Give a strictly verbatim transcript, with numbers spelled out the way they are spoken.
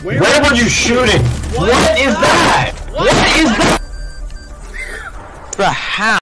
Where, Where were you shooting? What, what is that? What, what is that? Bruh, how?